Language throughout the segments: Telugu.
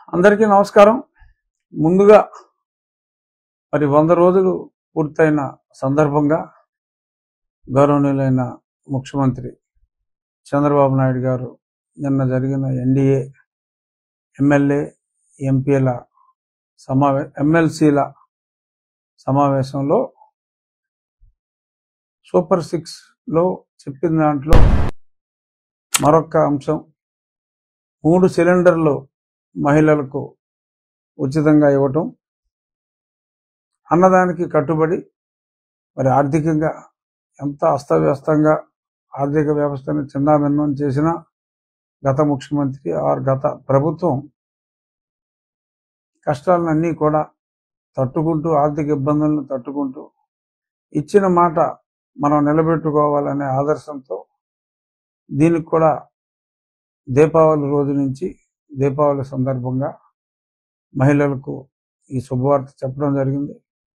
అందరికీ నమస్కారం. ముందుగా మరి 100 రోజులు పూర్తయిన సందర్భంగా గౌరవనీయులైన ముఖ్యమంత్రి చంద్రబాబు నాయుడు గారు నిన్న జరిగిన ఎన్డీఏ ఎమ్మెల్యే ఎంపీల ఎమ్మెల్సీల సమావేశంలో సూపర్ 6లో చెప్పిన దాంట్లో మరొక అంశం 3 సిలిండర్లు మహిళలకు ఉచితంగా ఇవ్వటం అన్నదానికి కట్టుబడి మరి ఆర్థికంగా ఎంత అస్తవ్యస్తంగా ఆర్థిక వ్యవస్థను చిన్నాభిన్నం చేసిన గత ముఖ్యమంత్రి గత ప్రభుత్వం కష్టాలన్నీ కూడా తట్టుకుంటూ ఆర్థిక ఇబ్బందులను తట్టుకుంటూ ఇచ్చిన మాట మనం నిలబెట్టుకోవాలనే ఆదర్శంతో దీనికి కూడా దీపావళి రోజు నుంచి దీపావళి సందర్భంగా మహిళలకు ఈ శుభవార్త చెప్పడం జరిగింది.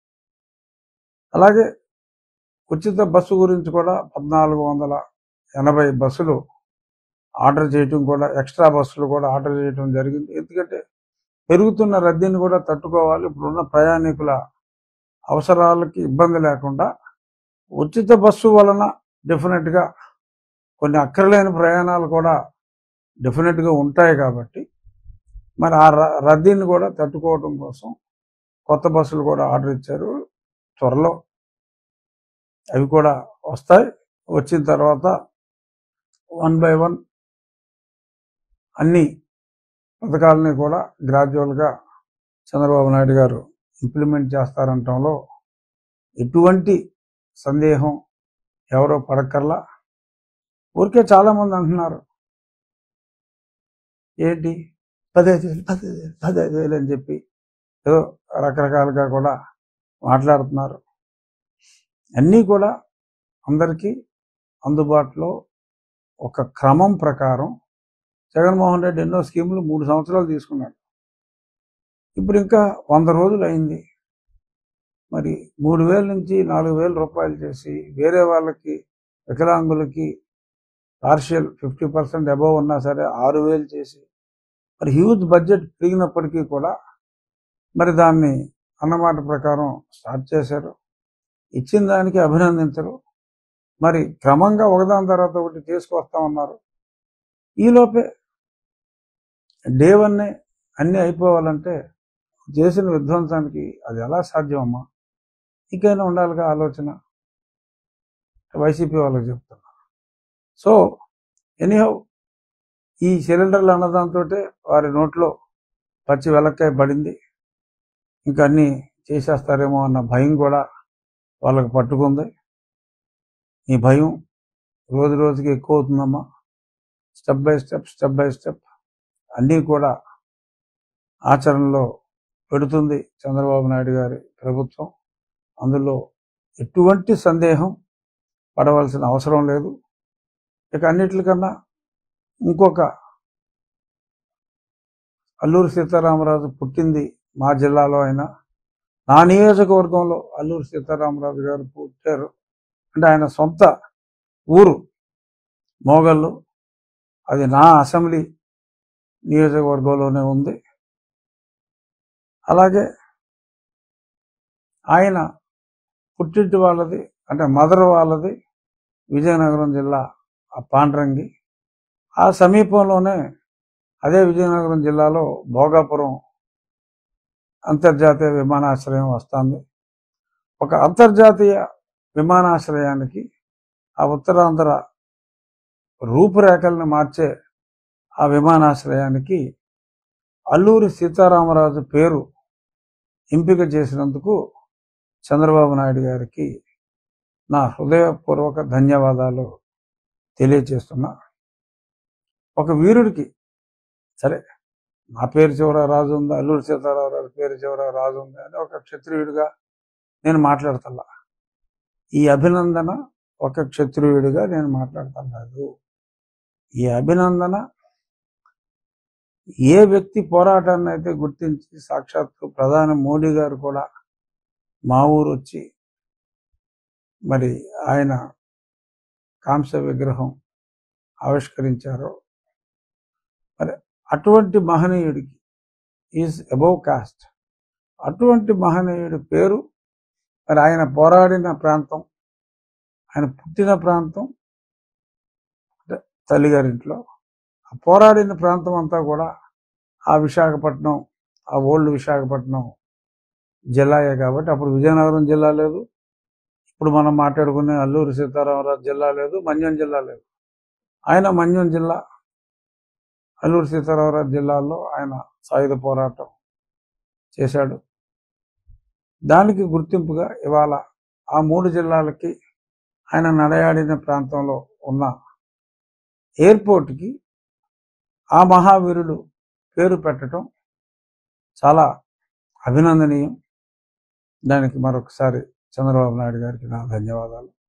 అలాగే ఉచిత బస్సు గురించి కూడా 1480 బస్సులు ఆర్డర్ చేయటం కూడా ఎక్స్ట్రా బస్సులు కూడా ఆర్డర్ చేయటం జరిగింది. ఎందుకంటే పెరుగుతున్న రద్దీని కూడా తట్టుకోవాలి. ఇప్పుడున్న ప్రయాణికుల అవసరాలకి ఇబ్బంది లేకుండా ఉచిత బస్సు వలన డెఫినెట్గా కొన్ని అక్కర్లేని ప్రయాణాలు కూడా డెఫినెట్గా ఉంటాయి. కాబట్టి మరి ఆ రద్దీని కూడా తట్టుకోవడం కోసం కొత్త బస్సులు కూడా ఆర్డర్ ఇచ్చారు. త్వరలో అవి కూడా వస్తాయి. వచ్చిన తర్వాత 1 by 1 అన్ని పథకాలని కూడా గ్రాడ్యువల్గా చంద్రబాబు నాయుడు గారు ఇంప్లిమెంట్ చేస్తారంటంలో ఎటువంటి సందేహం ఎవరో పడక్కర్లా. ఊరికే చాలామంది అంటున్నారు ఏంటి 15,000 అని చెప్పి ఏదో రకరకాలుగా కూడా మాట్లాడుతున్నారు. అన్నీ కూడా అందరికీ అందుబాటులో ఒక క్రమం ప్రకారం జగన్మోహన్ రెడ్డి ఎన్నో స్కీములు 3 సంవత్సరాలు తీసుకున్నాడు. ఇప్పుడు ఇంకా 100 రోజులు అయింది. మరి 3,000 నుంచి 4,000 రూపాయలు చేసి వేరే వాళ్ళకి వికలాంగులకి పార్షియల్ 50% అబోవ్ ఉన్నా సరే 6,000 చేసి మరి హ్యూజ్ బడ్జెట్ పెరిగినప్పటికీ కూడా మరి దాన్ని అన్నమాట ప్రకారం స్టార్ట్ చేశారు. ఇచ్చిన దానికి అభినందించరు. మరి క్రమంగా ఒకదాని తర్వాత ఒకటి తీసుకొస్తామన్నారు. ఈలోపే డే 1 అన్నీ అయిపోవాలంటే చేసిన విధ్వంసానికి అది ఎలా సాధ్యమమ్మా? ఇంకైనా ఉండాలిగా ఆలోచన. వైసీపీ వాళ్ళకి చెప్తున్నా. సో ఎనీహౌ ఈ సిలిండర్లు అన్నదాంతో వారి నోట్లో పచ్చి వెలక్కాయ పడింది. ఇంకా అన్నీ చేసేస్తారేమో అన్న భయం కూడా వాళ్ళకి పట్టుకుంది. ఈ భయం రోజు రోజుకి ఎక్కువ అవుతుందమ్మా. స్టెప్ బై స్టెప్ అన్నీ కూడా ఆచరణలో పెడుతుంది చంద్రబాబు నాయుడు గారి ప్రభుత్వం. అందులో ఎటువంటి సందేహం పడవలసిన అవసరం లేదు. ఇక అన్నిటికన్నా ఇంకొక అల్లూరి సీతారామరాజు పుట్టింది మా జిల్లాలో అయినా నా నియోజకవర్గంలో అల్లూరి సీతారామరాజు గారు పుట్టారు. అంటే ఆయన సొంత ఊరు మోగళ్ళు. అది నా అసెంబ్లీ నియోజకవర్గంలోనే ఉంది. అలాగే ఆయన పుట్టింటి వాళ్ళది అంటే మదర్ వాళ్ళది విజయనగరం జిల్లా ఆ పాండ్రంగి. ఆ సమీపంలోనే అదే విజయనగరం జిల్లాలో భోగాపురం అంతర్జాతీయ విమానాశ్రయం వస్తుంది. ఒక అంతర్జాతీయ విమానాశ్రయానికి ఆ ఉత్తరాంధ్ర రూపురేఖలను మార్చే ఆ విమానాశ్రయానికి అల్లూరి సీతారామరాజు పేరు ఎంపిక చేసినందుకు చంద్రబాబు నాయుడు గారికి నా హృదయపూర్వక ధన్యవాదాలు తెలియజేస్తున్నా. ఒక వీరుడికి సరే నా పేరు చివర రాజు ఉంది, అల్లూరి సీతారామరాజు పేరు చివర రాజు ఉంది అని ఒక క్షత్రియుడిగా నేను మాట్లాడతల్లా. ఈ అభినందన ఒక క్షత్రియుడిగా నేను మాట్లాడతలేదు. ఈ అభినందన ఏ వ్యక్తి పోరాటాన్ని అయితే గుర్తించి సాక్షాత్తు ప్రధాని మోడీ గారు కూడా మా ఊరు వచ్చి మరి ఆయన కాంస్య విగ్రహం ఆవిష్కరించారో మరి అటువంటి మహనీయుడికి ఈజ్ అబౌవ్ కాస్ట్. అటువంటి మహనీయుడి పేరు, మరి ఆయన పోరాడిన ప్రాంతం, ఆయన పుట్టిన ప్రాంతం అంటే తల్లిగారింట్లో, ఆ పోరాడిన ప్రాంతం అంతా కూడా ఆ విశాఖపట్నం, ఆ ఓల్డ్ విశాఖపట్నం జిల్లాయే. కాబట్టి అప్పుడు విజయనగరం జిల్లా లేదు, ఇప్పుడు మనం మాట్లాడుకునే అల్లూరి సీతారామరాజు జిల్లా లేదు, మన్యం జిల్లా లేదు. ఆయన మన్యం జిల్లా, అల్లూరి సీతారామరాజు జిల్లాల్లో ఆయన సాయుధ పోరాటం చేశాడు. దానికి గుర్తింపుగా ఇవాళ ఆ 3 జిల్లాలకి ఆయన నడయాడిన ప్రాంతంలో ఉన్న ఎయిర్పోర్ట్కి ఆ మహావీరుడు పేరు పెట్టడం చాలా అభినందనీయం. దానికి మరొకసారి చంద్రబాబు నాయుడు గారికి నా ధన్యవాదాలు.